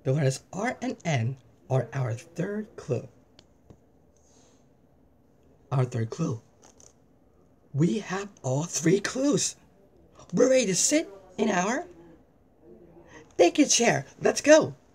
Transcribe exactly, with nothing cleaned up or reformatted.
The letters R and N are our third clue. Our third clue. We have all three clues. We're ready to sit in our... Take a chair. Let's go.